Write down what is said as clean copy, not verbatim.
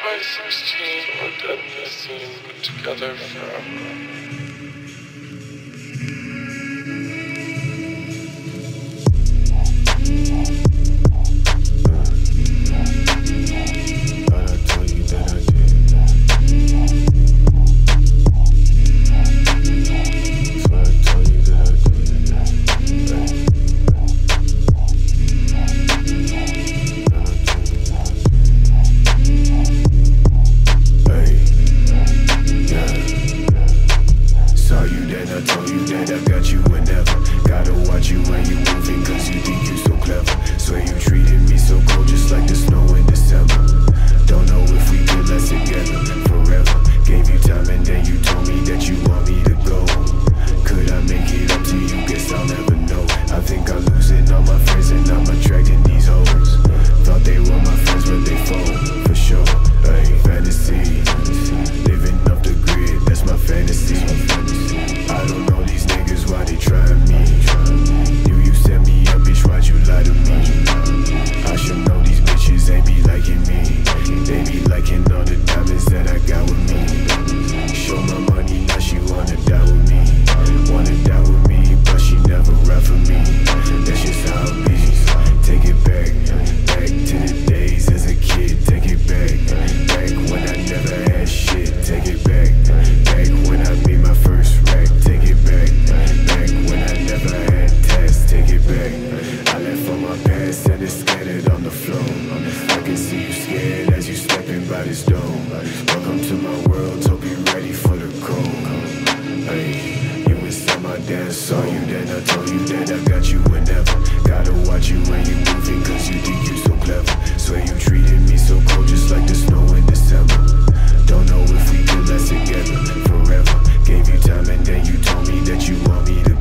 2016, we're dead missing together forever. Welcome to my world, hope you're ready for the cold. Hey, you inside my dance, saw you then I told you that I got you whenever. Gotta watch you when you moving, cause you think you so clever. Swear you treated me so cold, just like the snow in December. Don't know if we could last together forever. Gave you time and then you told me that you want me to